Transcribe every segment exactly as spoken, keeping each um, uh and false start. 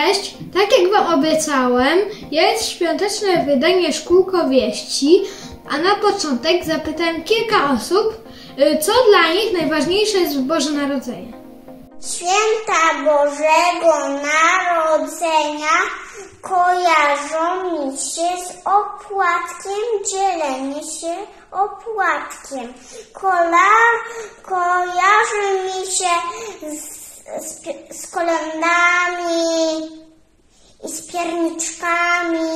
Cześć! Tak jak Wam obiecałem, jest świąteczne wydanie Szkółko Wieści, a na początek zapytałem kilka osób, co dla nich najważniejsze jest w Boże Narodzenie. Święta Bożego Narodzenia kojarzą mi się z opłatkiem, dzielenie się opłatkiem. Kola, kojarzy mi się z Z, z kolendami i z pierniczkami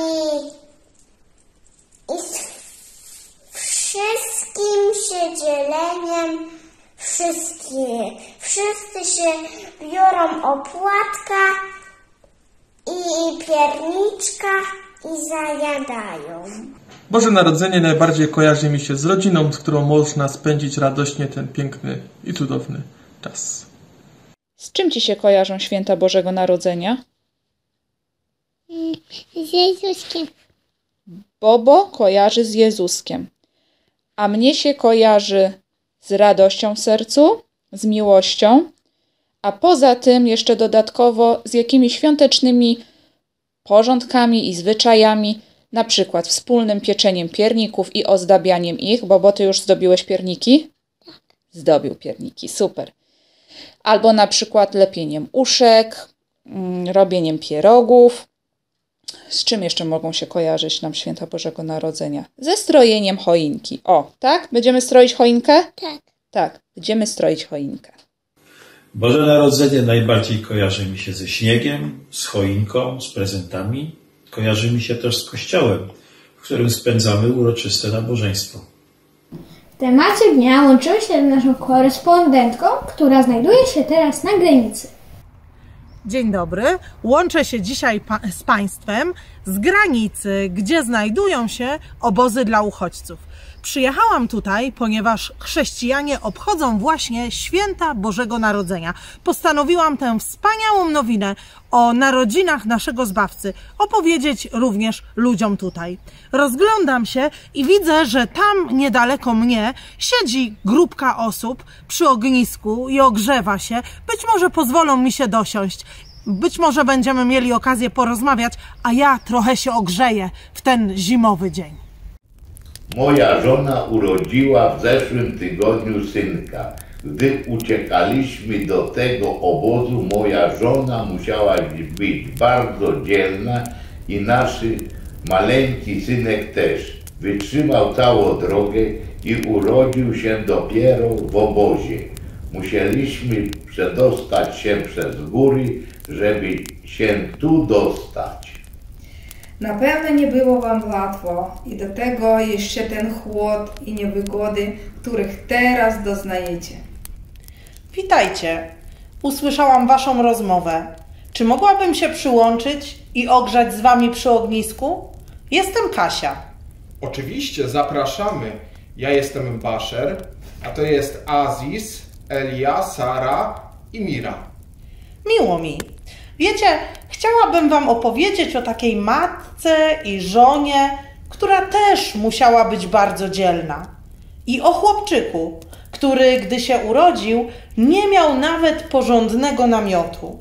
i z wszystkim się dzieleniem. Wszystkie, wszyscy się biorą opłatka i pierniczka i zajadają. Boże Narodzenie najbardziej kojarzy mi się z rodziną, z którą można spędzić radośnie ten piękny i cudowny czas. Z czym Ci się kojarzą święta Bożego Narodzenia? Z Jezuskiem. Bobo kojarzy z Jezuskiem. A mnie się kojarzy z radością w sercu, z miłością, a poza tym jeszcze dodatkowo z jakimiś świątecznymi porządkami i zwyczajami, na przykład wspólnym pieczeniem pierników i ozdabianiem ich. Bobo, Ty już zdobiłeś pierniki? Tak. Zdobił pierniki, super. Albo na przykład lepieniem uszek, robieniem pierogów. Z czym jeszcze mogą się kojarzyć nam święta Bożego Narodzenia? Ze strojeniem choinki. O, tak? Będziemy stroić choinkę? Tak. Tak, będziemy stroić choinkę. Boże Narodzenie najbardziej kojarzy mi się ze śniegiem, z choinką, z prezentami. Kojarzy mi się też z kościołem, w którym spędzamy uroczyste nabożeństwo. W temacie dnia łączymy się z naszą korespondentką, która znajduje się teraz na granicy. Dzień dobry. Łączę się dzisiaj pa z Państwem z granicy, gdzie znajdują się obozy dla uchodźców. Przyjechałam tutaj, ponieważ chrześcijanie obchodzą właśnie święta Bożego Narodzenia. Postanowiłam tę wspaniałą nowinę o narodzinach naszego Zbawcy opowiedzieć również ludziom tutaj. Rozglądam się i widzę, że tam niedaleko mnie siedzi grupka osób przy ognisku i ogrzewa się. Być może pozwolą mi się dosiąść. Być może będziemy mieli okazję porozmawiać, a ja trochę się ogrzeję w ten zimowy dzień. Moja żona urodziła w zeszłym tygodniu synka. Gdy uciekaliśmy do tego obozu, moja żona musiała być bardzo dzielna i nasz maleńki synek też. Wytrzymał całą drogę i urodził się dopiero w obozie. Musieliśmy przedostać się przez góry, żeby się tu dostać. Na pewno nie było Wam łatwo i do tego jeszcze ten chłód i niewygody, których teraz doznajecie. Witajcie. Usłyszałam Waszą rozmowę. Czy mogłabym się przyłączyć i ogrzać z Wami przy ognisku? Jestem Kasia. Oczywiście, zapraszamy. Ja jestem Baszer, a to jest Aziz, Elia, Sara i Mira. Miło mi. Wiecie, chciałabym Wam opowiedzieć o takiej matce i żonie, która też musiała być bardzo dzielna. I o chłopczyku, który, gdy się urodził, nie miał nawet porządnego namiotu.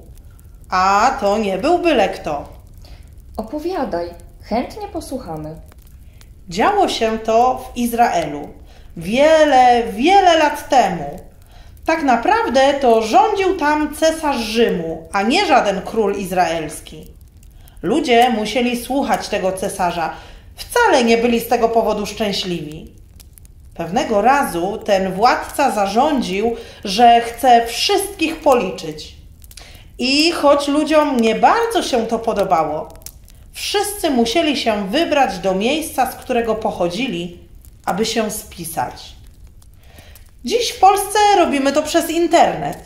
A to nie był byle kto. Opowiadaj, chętnie posłuchamy. Działo się to w Izraelu. Wiele, wiele lat temu. Tak naprawdę to rządził tam cesarz Rzymu, a nie żaden król izraelski. Ludzie musieli słuchać tego cesarza. Wcale nie byli z tego powodu szczęśliwi. Pewnego razu ten władca zarządził, że chce wszystkich policzyć. I choć ludziom nie bardzo się to podobało, wszyscy musieli się wybrać do miejsca, z którego pochodzili, aby się spisać. Dziś w Polsce robimy to przez internet.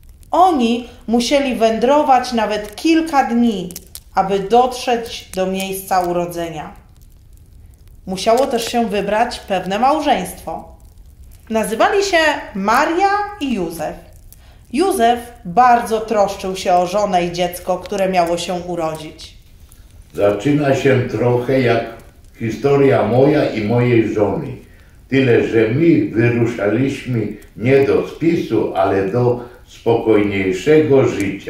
Oni musieli wędrować nawet kilka dni, aby dotrzeć do miejsca urodzenia. Musiało też się wybrać pewne małżeństwo. Nazywali się Maria i Józef. Józef bardzo troszczył się o żonę i dziecko, które miało się urodzić. Zaczyna się trochę jak historia moja i mojej żony. Tyle, że my wyruszaliśmy nie do spisu, ale do spokojniejszego życia.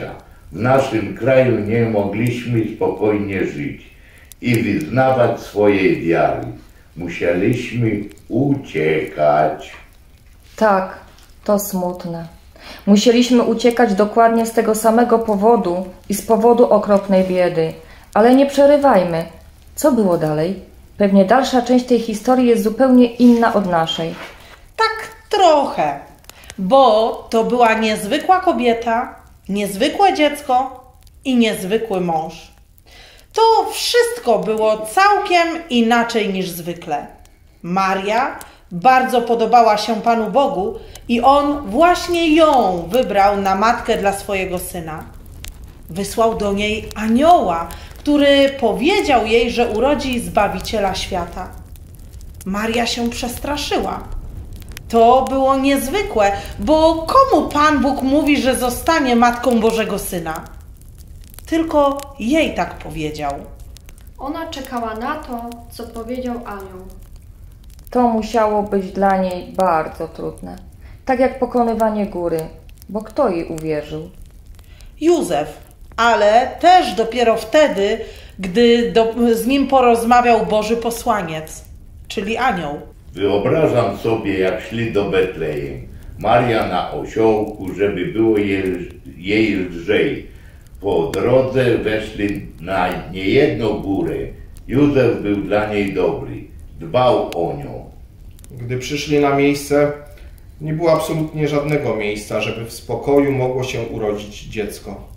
w naszym kraju nie mogliśmy spokojnie żyć i wyznawać swojej wiary. Musieliśmy uciekać. Tak, to smutne. Musieliśmy uciekać dokładnie z tego samego powodu i z powodu okropnej biedy. Ale nie przerywajmy. Co było dalej? Pewnie dalsza część tej historii jest zupełnie inna od naszej. Tak trochę, bo to była niezwykła kobieta, niezwykłe dziecko i niezwykły mąż. To wszystko było całkiem inaczej niż zwykle. Maria bardzo podobała się Panu Bogu i On właśnie ją wybrał na matkę dla swojego syna. Wysłał do niej anioła, który powiedział jej, że urodzi Zbawiciela świata. Maria się przestraszyła. To było niezwykłe, bo komu Pan Bóg mówi, że zostanie matką Bożego Syna? Tylko jej tak powiedział. Ona czekała na to, co powiedział anioł. To musiało być dla niej bardzo trudne. Tak jak pokonywanie góry, bo kto jej uwierzył? Józef, ale też dopiero wtedy, gdy do, z nim porozmawiał Boży posłaniec, czyli anioł. Wyobrażam sobie, jak szli do Betlejem. Maria na osiołku, żeby było jej, jej lżej. Po drodze weszli na niejedną górę. Józef był dla niej dobry. Dbał o nią. Gdy przyszli na miejsce, nie było absolutnie żadnego miejsca, żeby w spokoju mogło się urodzić dziecko.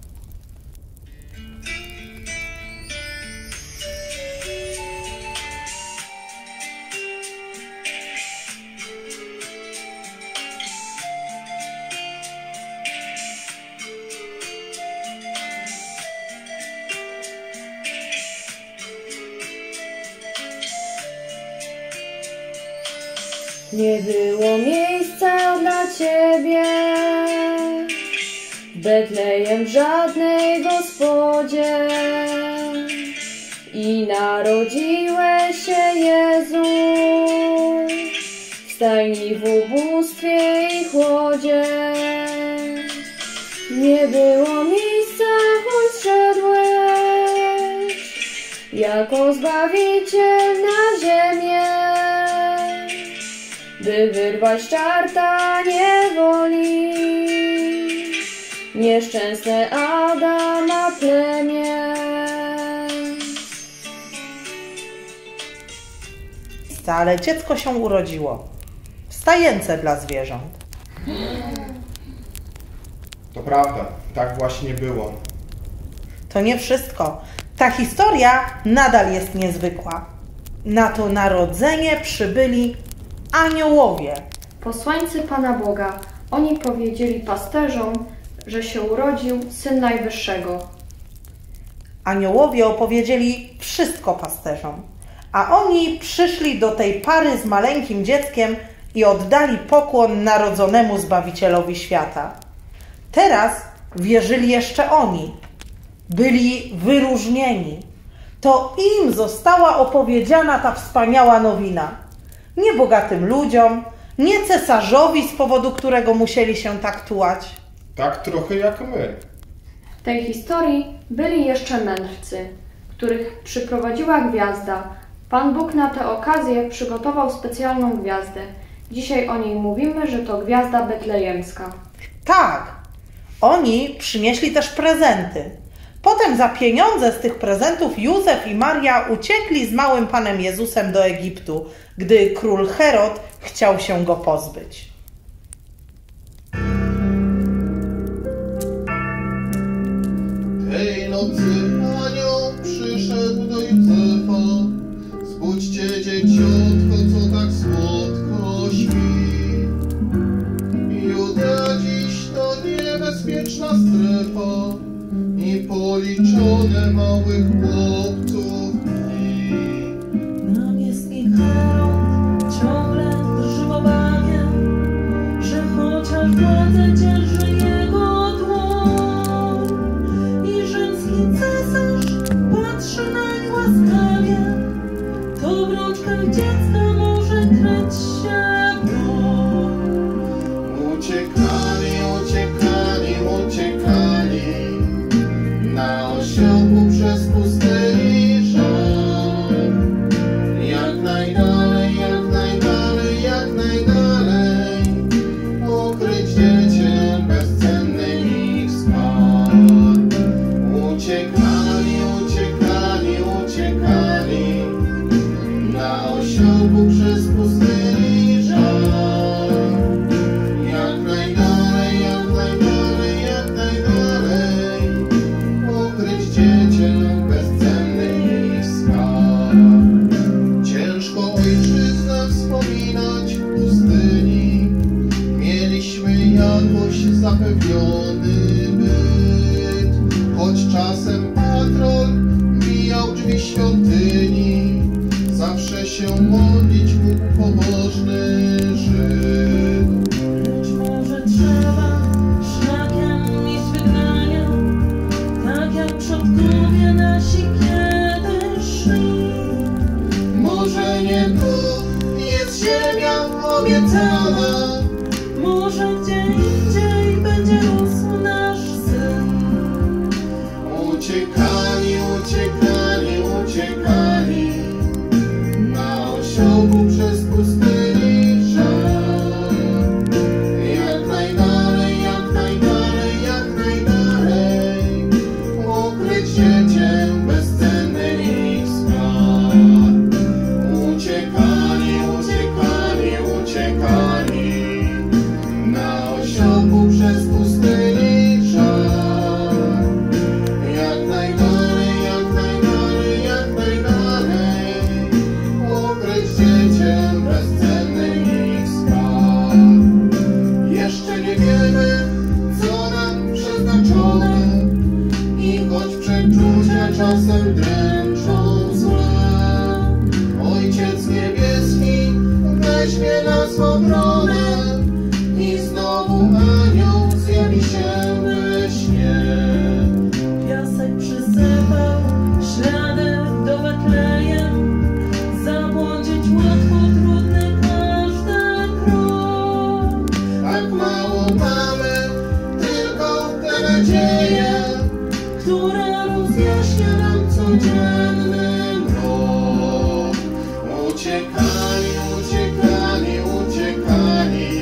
Nie było miejsca dla Ciebie w Betlejem w żadnej gospodzie i narodziłeś się Jezu w stajni w ubóstwie i chłodzie. Nie było miejsca, choć szedłeś jako Zbawiciel na ziemię, by wyrwać czarta niewoli, nieszczęsne Adama plemię. Ale dziecko się urodziło w stajence dla zwierząt. To prawda, tak właśnie było. To nie wszystko. Ta historia nadal jest niezwykła. Na to narodzenie przybyli aniołowie. Posłańcy Pana Boga. Oni powiedzieli pasterzom, że się urodził Syn Najwyższego. Aniołowie opowiedzieli wszystko pasterzom, a oni przyszli do tej pary z maleńkim dzieckiem i oddali pokłon narodzonemu Zbawicielowi świata. Teraz wierzyli jeszcze oni. Byli wyróżnieni. To im została opowiedziana ta wspaniała nowina. Nie bogatym ludziom, nie cesarzowi, z powodu którego musieli się tak tułać. Tak trochę jak my. W tej historii byli jeszcze mędrcy, których przyprowadziła gwiazda. Pan Bóg na tę okazję przygotował specjalną gwiazdę. Dzisiaj o niej mówimy, że to gwiazda betlejemska. Tak, oni przynieśli też prezenty. Potem za pieniądze z tych prezentów Józef i Maria uciekli z małym Panem Jezusem do Egiptu, gdy król Herod chciał się go pozbyć. Tej nocy anioł przyszedł do Józefa. Zbudźcie dzieciątko, co tak słodko śpi. Judea dziś to niebezpieczna strefa i policzone małych chłopców dni. Namiestnik Herod ciągle drży w obawie, że chociaż władzę dzierży jego dłoń i rzymski cesarz patrzy nań łaskawie, to w rączkach dziecka może kryć się broń. Uciekali, uciekali, uciekali, strony byt. Choć czasem patrol mijał drzwi świątyni, zawsze się modlić mógł pobożny Żyd. Być może trzeba szlakiem iść wygnania, tak jak przodkowie nasi kiedyś szli. Może nie tu jest ziemia obiecana, może gdzie indziej będzie rósł nasz syn. Uciekali, uciekali, uciekali na osiołku przez pustyni żal. Jak najdalej, jak najdalej, jak najdalej, ukryć dziecię bezcenny ich skarb. Uciekali, uciekali, uciekali na osiołku przez pustyni żal. Jak najdalej, jak najdalej, jak najdalej, ukryć dziecię bezcenny ich skarb. Jeszcze nie wiemy, co nam przeznaczone, i choć przeczucia czasem dręczą złe, Ojciec Niebieski weźmie nas w obronę i znowu anioł zjawi się we śnie. Piasek przysypał ślady do Betlejem, zabłądzić łatwo, trudny każdy krok. Tak mało mamy, tylko te nadzieje, które rozjaśnia nam codzienny mrok. Uciekali, uciekali, uciekali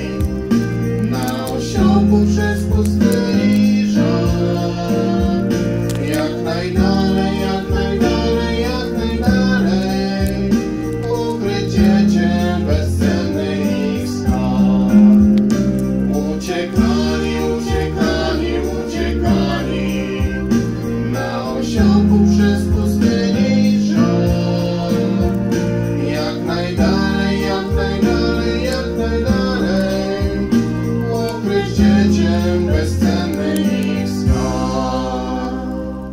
na osiołku przez pustyni żal. Jak najdalej, jak najdalej, jak najdalej, ukryć dziecię bezcenny ich skarb. Uciekali, uciekali, uciekali na osiołku przez pustyni żal. Jak najdalej, jak najdalej, jak najdalej, ukryć dziecię bezcenny ich skarb.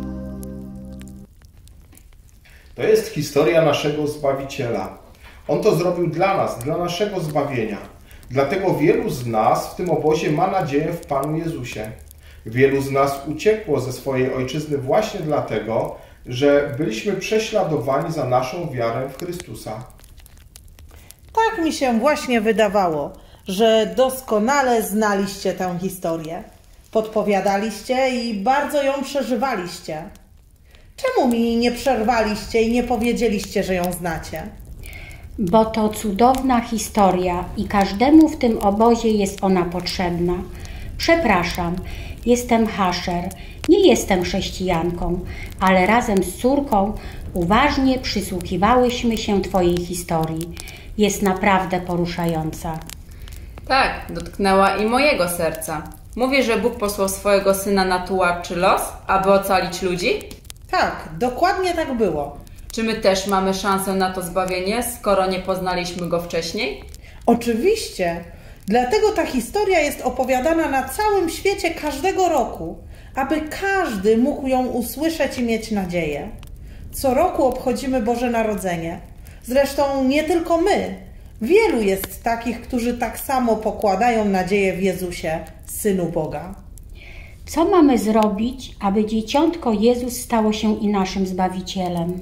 To jest historia naszego Zbawiciela. On to zrobił dla nas, dla naszego zbawienia. Dlatego wielu z nas w tym obozie ma nadzieję w Panu Jezusie. Wielu z nas uciekło ze swojej ojczyzny właśnie dlatego, że byliśmy prześladowani za naszą wiarę w Chrystusa. Tak mi się właśnie wydawało, że doskonale znaliście tę historię. Podpowiadaliście i bardzo ją przeżywaliście. Czemu mi nie przerwaliście i nie powiedzieliście, że ją znacie? Bo to cudowna historia i każdemu w tym obozie jest ona potrzebna. Przepraszam, jestem Hasher, nie jestem chrześcijanką, ale razem z córką uważnie przysłuchiwałyśmy się Twojej historii. Jest naprawdę poruszająca. Tak, dotknęła i mojego serca. Mówię, że Bóg posłał swojego Syna na tułaczy los, aby ocalić ludzi? Tak, dokładnie tak było. Czy my też mamy szansę na to zbawienie, skoro nie poznaliśmy Go wcześniej? Oczywiście. Dlatego ta historia jest opowiadana na całym świecie każdego roku, aby każdy mógł ją usłyszeć i mieć nadzieję. Co roku obchodzimy Boże Narodzenie. Zresztą nie tylko my. Wielu jest takich, którzy tak samo pokładają nadzieję w Jezusie, Synu Boga. Co mamy zrobić, aby dzieciątko Jezus stało się i naszym Zbawicielem?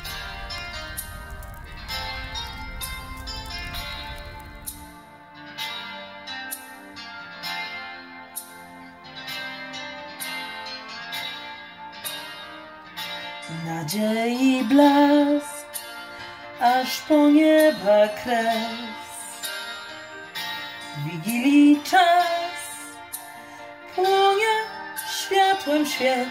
Nadziei blask, aż po nieba kres. Wigilii czas płonie światłem świec.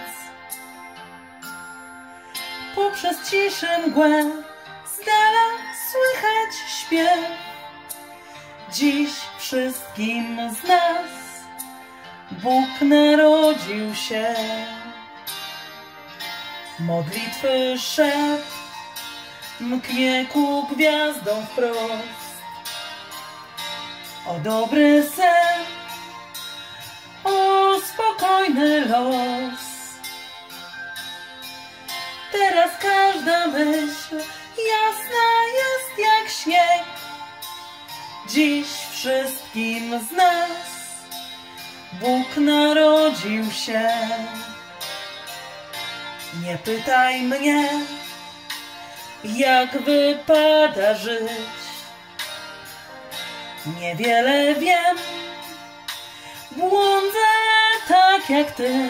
Poprzez ciszę mgłę z dala słychać śpiew. Dziś wszystkim z nas Bóg narodził się. Modlitwy szept mknie ku gwiazdom wprost. O dobry sen, o spokojny los. Teraz każda myśl jasna jest jak śnieg. Dziś wszystkim z nas Bóg narodził się. Nie pytaj mnie, jak wypada żyć. Niewiele wiem, błądzę tak jak ty.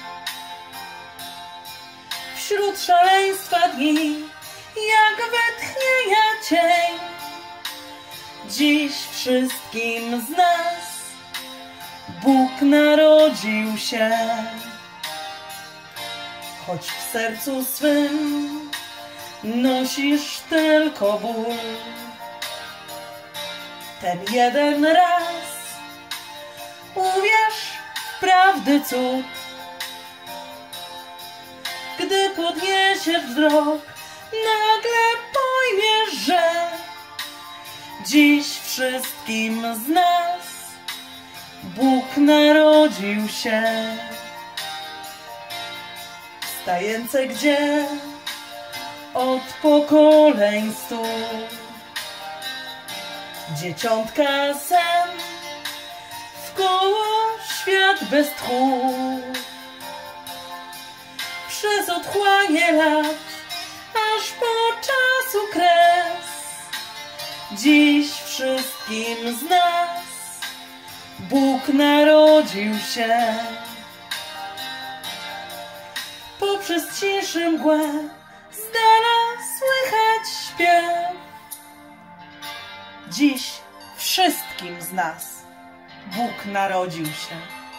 Wśród szaleństwa dni, jak wytchnienia cień. Dziś wszystkim z nas Bóg narodził się. Choć w sercu swym nosisz tylko ból, ten jeden raz uwierz w prawdy cud. Gdy podniesiesz wzrok, nagle pojmiesz, że dziś wszystkim z nas Bóg narodził się. Stajęce gdzie od pokoleń stół, dzieciątka sen, wkoło świat bez tchu. Przez otchłanie lat, aż po czasu kres, dziś wszystkim z nas Bóg narodził się. Poprzez ciszy mgłę z dala słychać śpiew. Dziś wszystkim z nas Bóg narodził się.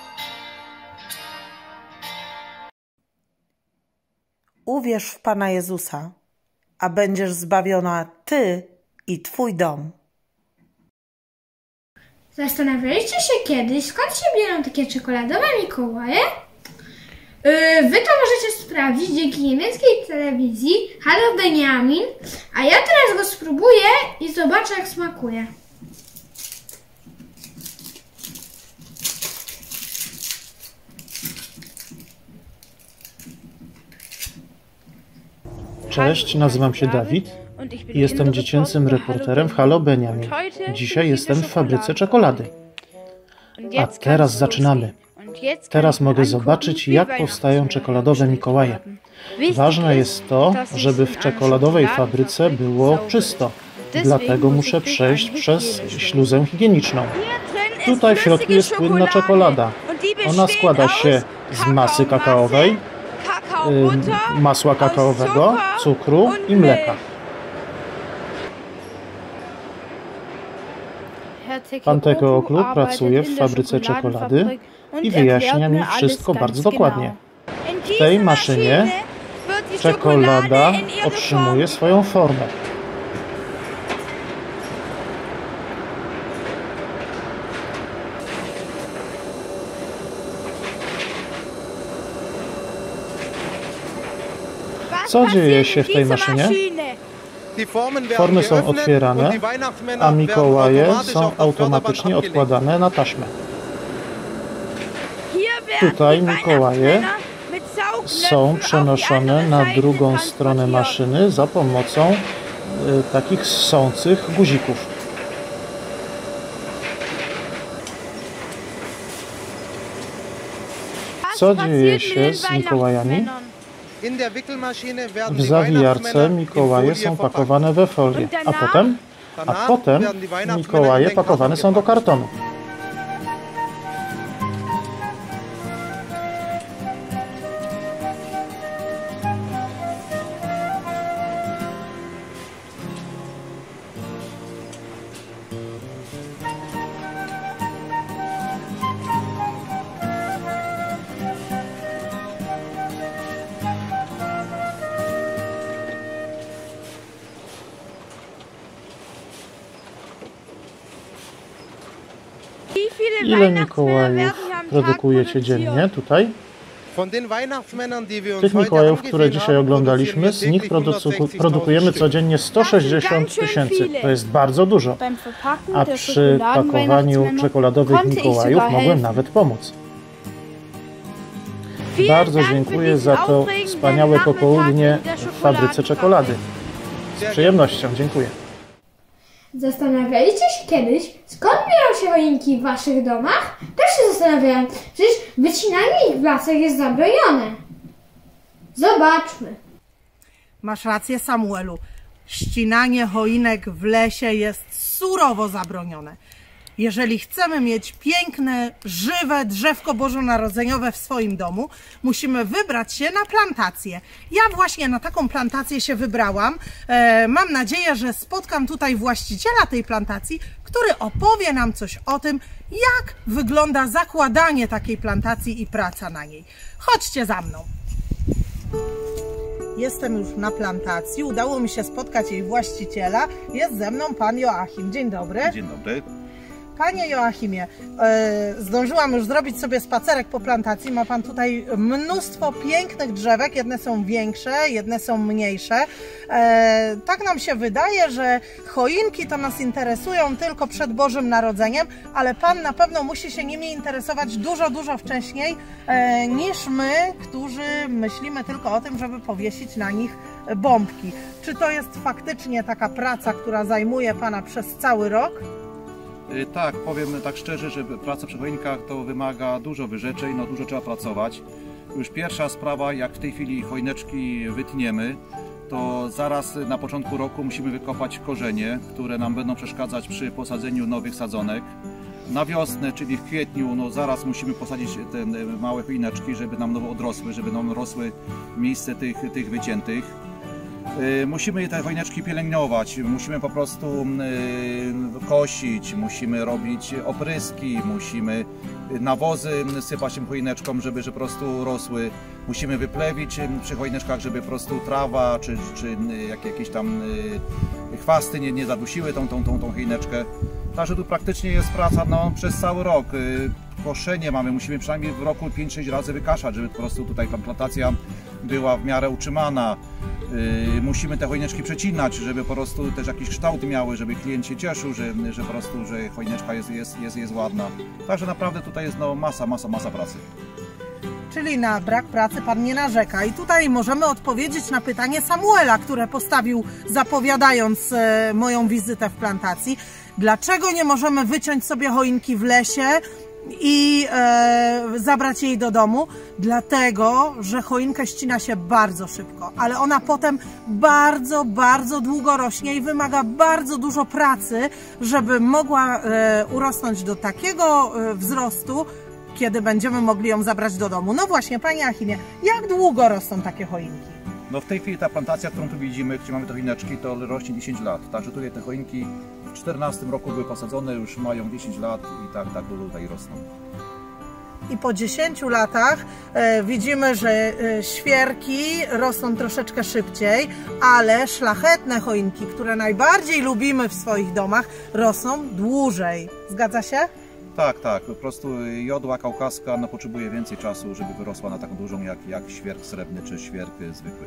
Uwierz w Pana Jezusa, a będziesz zbawiona ty i twój dom. Zastanawialiście się kiedyś, skąd się biorą takie czekoladowe Mikołaje? Yy, wy to możecie sprawdzić dzięki niemieckiej telewizji Hallo Benjamin, a ja teraz go spróbuję i zobaczę, jak smakuje. Cześć, nazywam się Dawid i jestem dziecięcym reporterem w Hallo Benjamin. Dzisiaj jestem w fabryce czekolady. A teraz zaczynamy. Teraz mogę zobaczyć, jak powstają czekoladowe Mikołaje. Ważne jest to, żeby w czekoladowej fabryce było czysto. Dlatego muszę przejść przez śluzę higieniczną. Tutaj w środku jest płynna czekolada. Ona składa się z masy kakaowej, masła kakaowego, cukru i mleka. Pan Tekeoklu pracuje w fabryce czekolady i wyjaśnia mi wszystko bardzo dokładnie. W tej maszynie czekolada otrzymuje swoją formę. Co dzieje się w tej maszynie? Formy są otwierane, a Mikołaje są automatycznie odkładane na taśmę. Tutaj Mikołaje są przenoszone na drugą stronę maszyny za pomocą y, takich ssących guzików. Co dzieje się z Mikołajami? W zawijarce Mikołaje są pakowane we folię, a potem, a potem Mikołaje pakowane są do kartonu. Ile Mikołajów produkujecie dziennie tutaj? Tych Mikołajów, które dzisiaj oglądaliśmy, z nich produku produkujemy codziennie sto sześćdziesiąt tysięcy. To jest bardzo dużo. A przy pakowaniu czekoladowych Mikołajów mogłem nawet pomóc. Bardzo dziękuję za to wspaniałe popołudnie w fabryce czekolady. Z przyjemnością, dziękuję. Zastanawialiście się kiedyś, skąd biorą się choinki w waszych domach? Też się zastanawiałem, przecież wycinanie ich w lasach jest zabronione. Zobaczmy. Masz rację, Samuelu. Ścinanie choinek w lesie jest surowo zabronione. Jeżeli chcemy mieć piękne, żywe drzewko bożonarodzeniowe w swoim domu, musimy wybrać się na plantację. Ja właśnie na taką plantację się wybrałam. E, mam nadzieję, że spotkam tutaj właściciela tej plantacji, który opowie nam coś o tym, jak wygląda zakładanie takiej plantacji i praca na niej. Chodźcie za mną. Jestem już na plantacji. Udało mi się spotkać jej właściciela. Jest ze mną pan Joachim. Dzień dobry. Dzień dobry. Panie Joachimie, e, zdążyłam już zrobić sobie spacerek po plantacji. Ma pan tutaj mnóstwo pięknych drzewek. Jedne są większe, jedne są mniejsze. E, tak nam się wydaje, że choinki to nas interesują tylko przed Bożym Narodzeniem, ale pan na pewno musi się nimi interesować dużo, dużo wcześniej e, niż my, którzy myślimy tylko o tym, żeby powiesić na nich bombki. Czy to jest faktycznie taka praca, która zajmuje pana przez cały rok? Tak, powiem tak szczerze, że praca przy choinkach to wymaga dużo wyrzeczeń, no dużo trzeba pracować. Już pierwsza sprawa, jak w tej chwili choineczki wytniemy, to zaraz na początku roku musimy wykopać korzenie, które nam będą przeszkadzać przy posadzeniu nowych sadzonek. Na wiosnę, czyli w kwietniu, no zaraz musimy posadzić te małe choineczki, żeby nam nowo odrosły, żeby nam rosły w miejsce tych, tych wyciętych. Musimy te choineczki pielęgnować, musimy po prostu kosić, musimy robić opryski, musimy nawozy sypać tym choineczkom, żeby że po prostu rosły. Musimy wyplewić przy choineczkach, żeby po prostu trawa czy, czy jakieś tam chwasty nie, nie zadusiły tą, tą, tą, tą choineczkę. Także tu praktycznie jest praca no, przez cały rok. Koszenie mamy, musimy przynajmniej w roku pięć sześć razy wykaszać, żeby po prostu tutaj ta plantacja była w miarę utrzymana. Yy, musimy te choineczki przecinać, żeby po prostu też jakieś kształty miały, żeby klient się cieszył, że, że po prostu, że choineczka jest, jest, jest, jest ładna. Także naprawdę tutaj jest no, masa, masa, masa pracy. Czyli na brak pracy pan nie narzeka. I tutaj możemy odpowiedzieć na pytanie Samuela, które postawił zapowiadając e, moją wizytę w plantacji. Dlaczego nie możemy wyciąć sobie choinki w lesie i e, zabrać jej do domu? Dlatego, że choinkę ścina się bardzo szybko, ale ona potem bardzo, bardzo długo rośnie i wymaga bardzo dużo pracy, żeby mogła e, urosnąć do takiego e, wzrostu, kiedy będziemy mogli ją zabrać do domu. No właśnie, panie Achimie, jak długo rosną takie choinki? No w tej chwili ta plantacja, którą tu widzimy, gdzie mamy te choineczki, to rośnie dziesięć lat. Także tutaj te choinki w czternastym roku były posadzone, już mają dziesięć lat i tak, tak długo tutaj rosną. I po dziesięciu latach e, widzimy, że e, świerki rosną troszeczkę szybciej, ale szlachetne choinki, które najbardziej lubimy w swoich domach, rosną dłużej. Zgadza się? Tak, tak. Po prostu jodła kaukaska no, potrzebuje więcej czasu, żeby wyrosła na taką dużą jak, jak świerk srebrny czy świerk zwykły.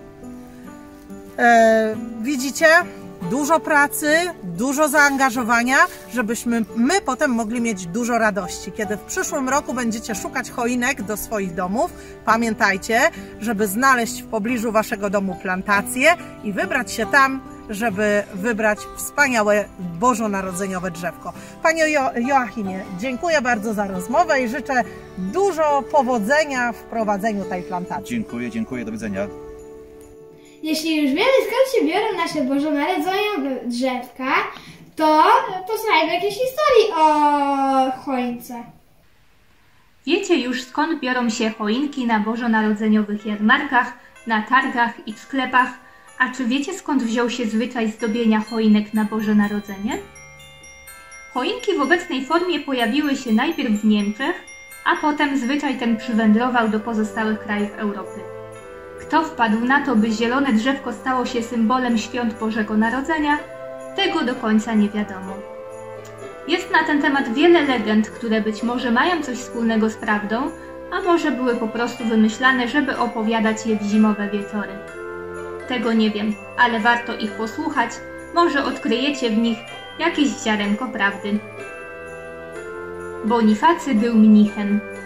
E, widzicie? Dużo pracy, dużo zaangażowania, żebyśmy my potem mogli mieć dużo radości. Kiedy w przyszłym roku będziecie szukać choinek do swoich domów, pamiętajcie, żeby znaleźć w pobliżu waszego domu plantację i wybrać się tam, żeby wybrać wspaniałe bożonarodzeniowe drzewko. Panie jo Joachimie, dziękuję bardzo za rozmowę i życzę dużo powodzenia w prowadzeniu tej plantacji. Dziękuję, dziękuję, do widzenia. Jeśli już wiemy, skąd się biorą nasze bożonarodzeniowe drzewka, to posłuchajmy jakiejś historii o choince. Wiecie już, skąd biorą się choinki na bożonarodzeniowych jarmarkach, na targach i w sklepach? A czy wiecie, skąd wziął się zwyczaj zdobienia choinek na Boże Narodzenie? Choinki w obecnej formie pojawiły się najpierw w Niemczech, a potem zwyczaj ten przywędrował do pozostałych krajów Europy. Kto wpadł na to, by zielone drzewko stało się symbolem świąt Bożego Narodzenia, tego do końca nie wiadomo. Jest na ten temat wiele legend, które być może mają coś wspólnego z prawdą, a może były po prostu wymyślane, żeby opowiadać je w zimowe wieczory. Tego nie wiem, ale warto ich posłuchać, może odkryjecie w nich jakieś ziarenko prawdy. Bonifacy był mnichem.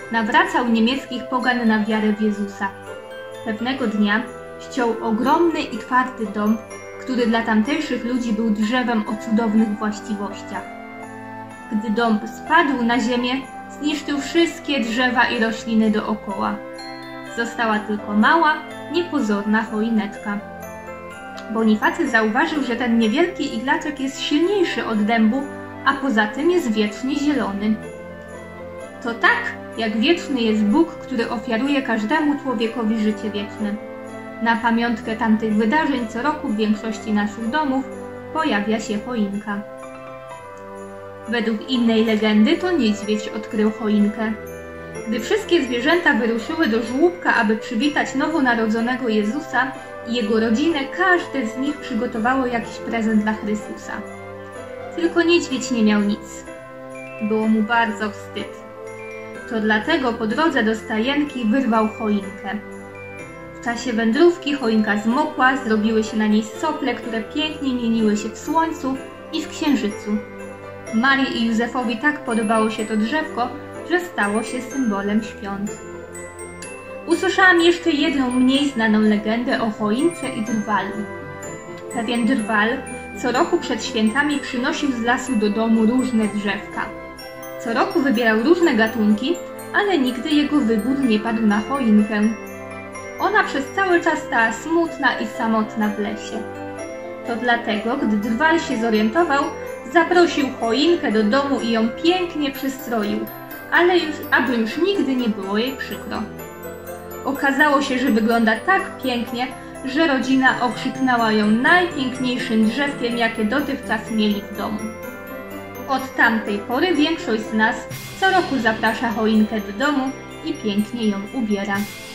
nawracał niemieckich pogan na wiarę w Jezusa. Pewnego dnia ściął ogromny i twardy dąb, który dla tamtejszych ludzi był drzewem o cudownych właściwościach. Gdy dąb spadł na ziemię, zniszczył wszystkie drzewa i rośliny dookoła. Została tylko mała, niepozorna choineczka. Bonifacy zauważył, że ten niewielki iglaczek jest silniejszy od dębu, a poza tym jest wiecznie zielony. To tak, jak wieczny jest Bóg, który ofiaruje każdemu człowiekowi życie wieczne. Na pamiątkę tamtych wydarzeń co roku w większości naszych domów pojawia się choinka. Według innej legendy to niedźwiedź odkrył choinkę. Gdy wszystkie zwierzęta wyruszyły do żłóbka, aby przywitać nowonarodzonego Jezusa i jego rodzinę, każde z nich przygotowało jakiś prezent dla Chrystusa. Tylko niedźwiedź nie miał nic. Było mu bardzo wstyd. To dlatego po drodze do stajenki wyrwał choinkę. W czasie wędrówki choinka zmokła, zrobiły się na niej sople, które pięknie mieniły się w słońcu i w księżycu. Marii i Józefowi tak podobało się to drzewko, że stało się symbolem świąt. Usłyszałam jeszcze jedną mniej znaną legendę o choince i drwalu. Pewien drwal co roku przed świętami przynosił z lasu do domu różne drzewka. Co roku wybierał różne gatunki, ale nigdy jego wybór nie padł na choinkę. Ona przez cały czas stała smutna i samotna w lesie. To dlatego, gdy drwal się zorientował, zaprosił choinkę do domu i ją pięknie przystroił, ale już, aby już nigdy nie było jej przykro. Okazało się, że wygląda tak pięknie, że rodzina okrzyknęła ją najpiękniejszym drzewkiem, jakie dotychczas mieli w domu. Od tamtej pory większość z nas co roku zaprasza choinkę do domu i pięknie ją ubiera.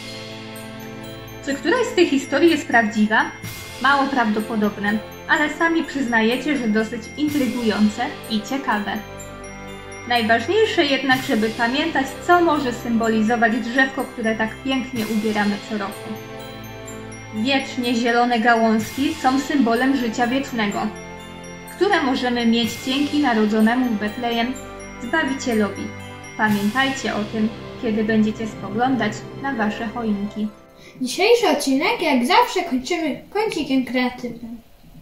Czy któraś z tych historii jest prawdziwa? Mało prawdopodobne, ale sami przyznajecie, że dosyć intrygujące i ciekawe. Najważniejsze jednak, żeby pamiętać, co może symbolizować drzewko, które tak pięknie ubieramy co roku. Wiecznie zielone gałązki są symbolem życia wiecznego, które możemy mieć dzięki narodzonemu w Betlejem Zbawicielowi. Pamiętajcie o tym, kiedy będziecie spoglądać na wasze choinki. Dzisiejszy odcinek jak zawsze kończymy kącikiem kreatywnym.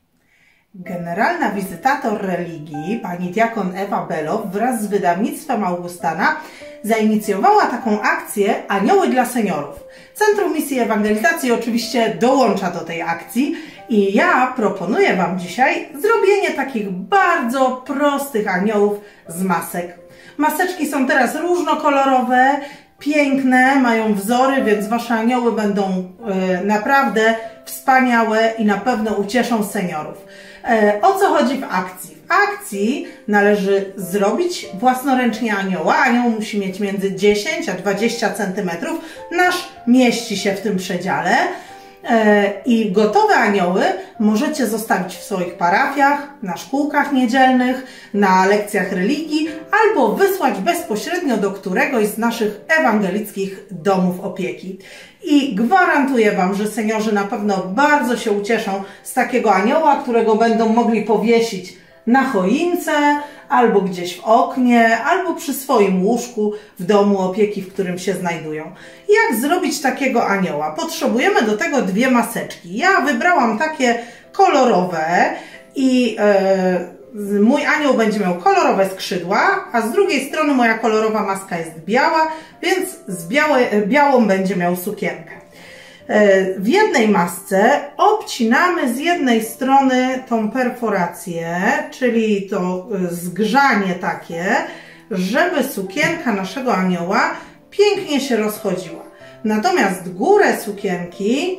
Generalna wizytator religii, pani diakon Ewa Below wraz z wydawnictwem Augustana zainicjowała taką akcję Anioły dla seniorów. Centrum Misji Ewangelizacji oczywiście dołącza do tej akcji i ja proponuję Wam dzisiaj zrobienie takich bardzo prostych aniołów z masek. Maseczki są teraz różnokolorowe, piękne, mają wzory, więc Wasze anioły będą y, naprawdę wspaniałe i na pewno ucieszą seniorów. E, o co chodzi w akcji? W akcji należy zrobić własnoręcznie anioła. Anioł musi mieć między dziesięć a dwadzieścia centymetrów. Nasz mieści się w tym przedziale. E, I gotowe anioły możecie zostawić w swoich parafiach, na szkółkach niedzielnych, na lekcjach religii albo wysłać bezpośrednio do któregoś z naszych ewangelickich domów opieki. I gwarantuję Wam, że seniorzy na pewno bardzo się ucieszą z takiego anioła, którego będą mogli powiesić na choince, albo gdzieś w oknie, albo przy swoim łóżku w domu opieki, w którym się znajdują. Jak zrobić takiego anioła? Potrzebujemy do tego dwie maseczki. Ja wybrałam takie kolorowe i yy, mój anioł będzie miał kolorowe skrzydła, a z drugiej strony moja kolorowa maska jest biała, więc z białe, białą będzie miał sukienkę. W jednej masce obcinamy z jednej strony tą perforację, czyli to zgrzanie takie, żeby sukienka naszego anioła pięknie się rozchodziła. Natomiast górę sukienki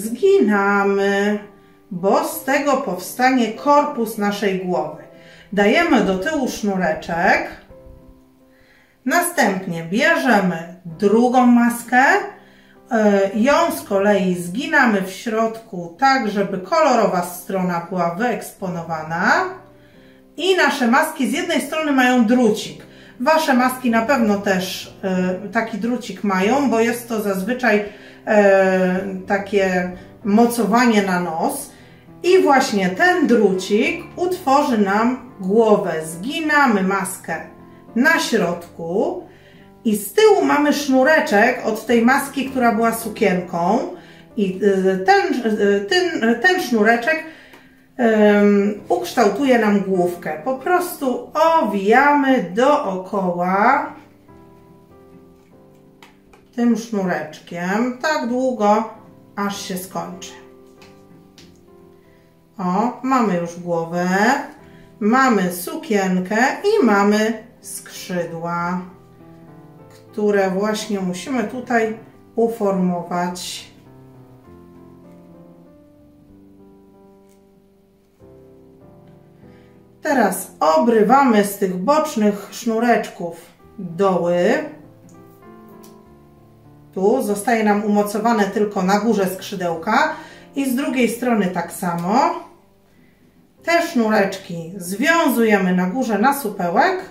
zginamy, bo z tego powstanie korpus naszej głowy. Dajemy do tyłu sznureczek, następnie bierzemy drugą maskę, ją z kolei zginamy w środku tak, żeby kolorowa strona była wyeksponowana i nasze maski z jednej strony mają drucik. Wasze maski na pewno też taki drucik mają, bo jest to zazwyczaj takie mocowanie na nos i właśnie ten drucik utworzy nam głowę. Zginamy maskę na środku I z tyłu mamy sznureczek od tej maski, która była sukienką. I ten, ten, ten sznureczek um, ukształtuje nam główkę. Po prostu owijamy dookoła tym sznureczkiem tak długo, aż się skończy. O, mamy już głowę, mamy sukienkę i mamy skrzydła, które właśnie musimy tutaj uformować. Teraz obrywamy z tych bocznych sznureczków doły. Tu zostaje nam umocowane tylko na górze skrzydełka i z drugiej strony tak samo. Te sznureczki związujemy na górze na supełek.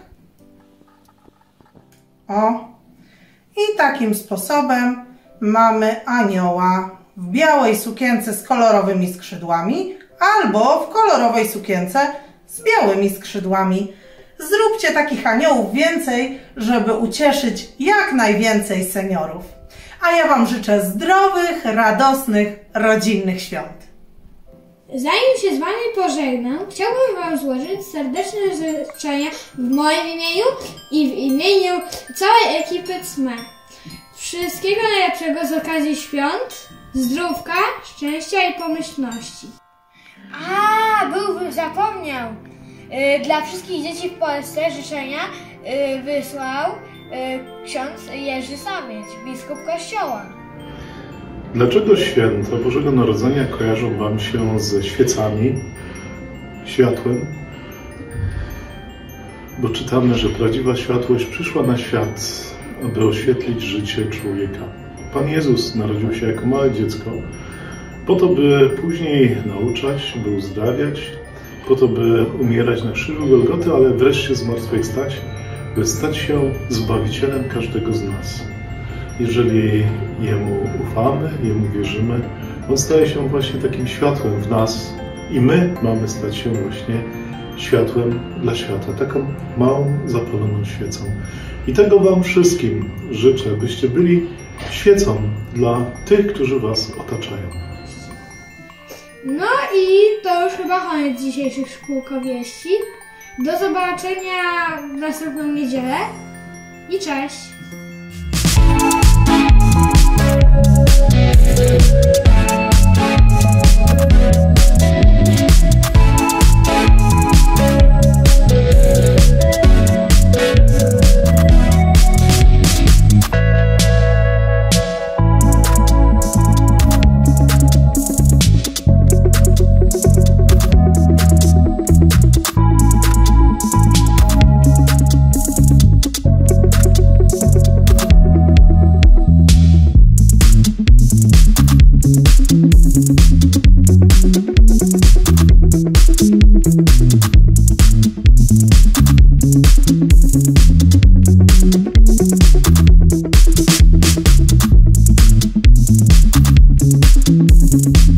O. I takim sposobem mamy anioła w białej sukience z kolorowymi skrzydłami albo w kolorowej sukience z białymi skrzydłami. Zróbcie takich aniołów więcej, żeby ucieszyć jak najwięcej seniorów. A ja Wam życzę zdrowych, radosnych, rodzinnych świąt. Zanim się z Wami pożegnam, chciałbym Wam złożyć serdeczne życzenia w moim imieniu i w imieniu całej ekipy C M E. Wszystkiego najlepszego z okazji świąt, zdrówka, szczęścia i pomyślności. A, byłbym zapomniał. Yy, dla wszystkich dzieci w Polsce życzenia yy, wysłał yy, ksiądz Jerzy Samieć, biskup kościoła. Dlaczego święta Bożego Narodzenia kojarzą Wam się ze świecami, światłem? Bo czytamy, że prawdziwa światłość przyszła na świat, aby oświetlić życie człowieka. Pan Jezus narodził się jako małe dziecko, po to, by później nauczać, by uzdrawiać, po to, by umierać na krzyżu Golgoty, ale wreszcie zmartwychwstać, by stać się Zbawicielem każdego z nas. Jeżeli Jemu ufamy, Jemu wierzymy, On staje się właśnie takim światłem w nas i my mamy stać się właśnie światłem dla świata, taką małą, zapaloną świecą. I tego Wam wszystkim życzę, byście byli świecą dla tych, którzy Was otaczają. No i to już chyba koniec dzisiejszych szkółkowieści. Do zobaczenia w następną niedzielę i cześć! Thank you.